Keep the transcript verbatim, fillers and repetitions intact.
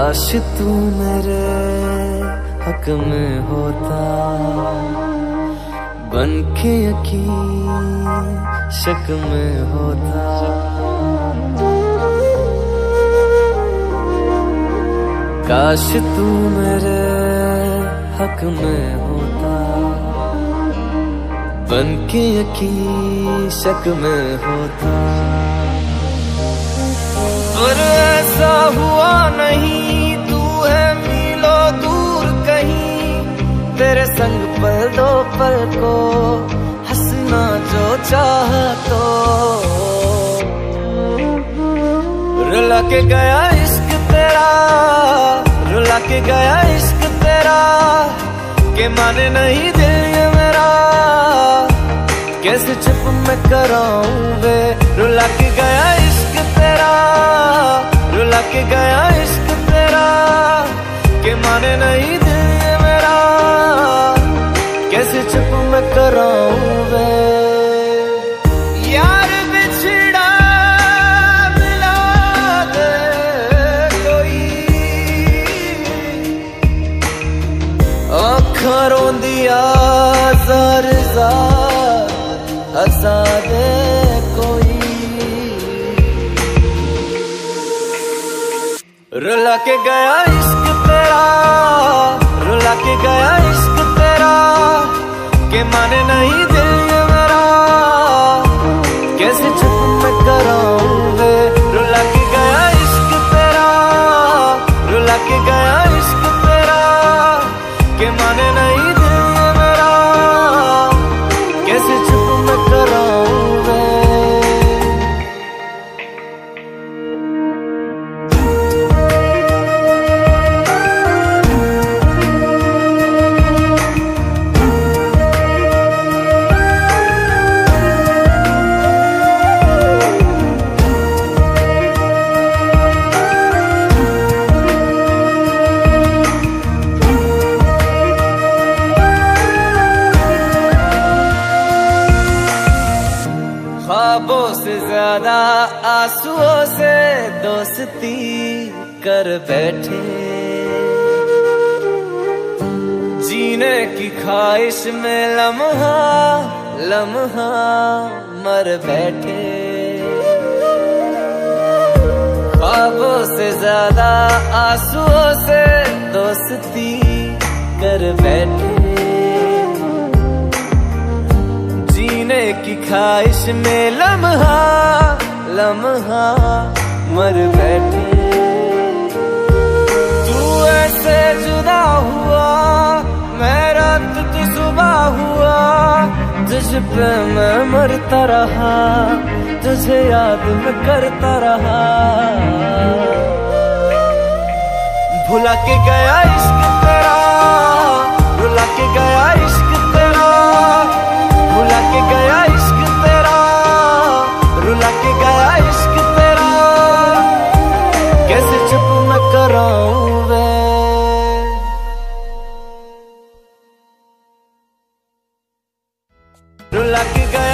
काश तू मेरे हक में होता, बन के यकीन शक में होता। काश तू मेरे हक में होता, बन के यकीन शक में होता। पर ऐसा हुआ नहीं, तू है मीलों दूर कहीं, तेरे संग पल दो पल को हंसना जो चाह तो। रुला के गया इश्क तेरा, रुला के गया इश्क तेरा, के माने नहीं दिल ये मेरा, कैसे चुप मैं कराऊं वे। रुला के गया इश्क तेरा, रुला के गया इश्क तेरा, के माने नहीं दिल ये मेरा, कैसे चुप मैं कराऊं वे। यार बिछड़ा मिला दे कोई, आँखां रोंदिया ज़ार ज़ार हंसा दे कोई। रुला के गया इश्क तेरा, रुला के गया इश्क तेरा, के माने नहीं दिल ये मेरा, कैसे चुप मैं कराऊं वे। रुला के गया इश्क तेरा, रुला के गया इश्क तेरा, के माने नहीं दिल ये मेरा, कैसे चुप मैं कराऊं वे। ख्वाबों से ज्यादा आंसुओं से दोस्ती कर बैठे, जीने की ख्वाहिश में लम्हा लम्हा मर बैठे। ख्वाबों से ज्यादा आंसुओं से दोस्ती कर बैठे, जीने की ख्वाहिश में लम्हा लम्हा मर बैठे। तू ऐसे जुदा हुआ, मैं रात तू सुबह हुआ, तुझ पे मैं मरता रहा, तुझे याद मैं करता रहा। भुला के गया इश्क तेरा, रुला के गया इश्क तेरा, भुला के गया इश्क तेरा, रुला के गया इश्क तेरा, कैसे चुप मैं कराऊं वे। रुला के गया